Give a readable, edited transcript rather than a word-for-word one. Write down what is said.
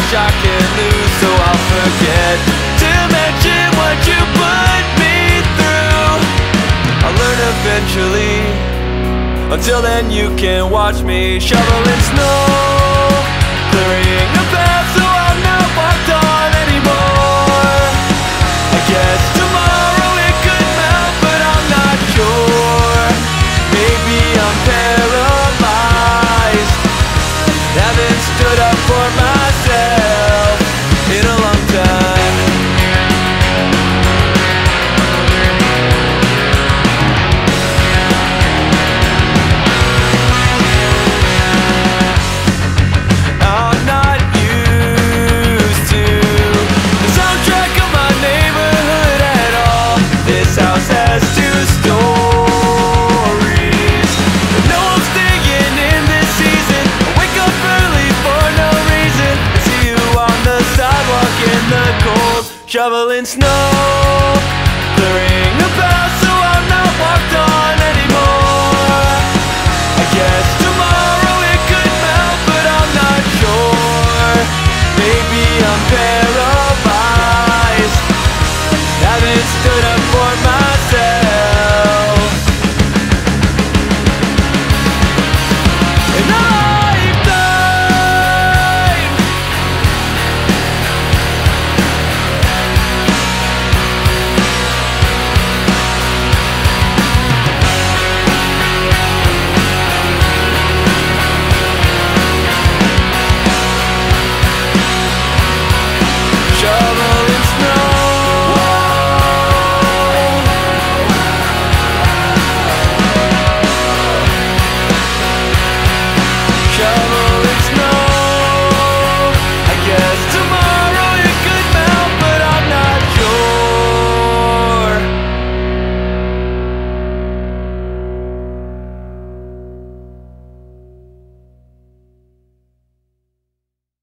much I can lose, so I'll forget to mention what you put me through. I'll learn eventually. Until then you can watch me shoveling snow, clearing a path so I'm not walked on anymore. I guess tomorrow it could melt, but I'm not sure. Maybe I'm paralyzed, haven't stood up for myself in a long time. I'm not used to the soundtrack of my neighborhood at all. This house has two stories, but no, I'm staying in this season. I wake up early for no reason. I see you on the sidewalk in the cold, shoveling snow.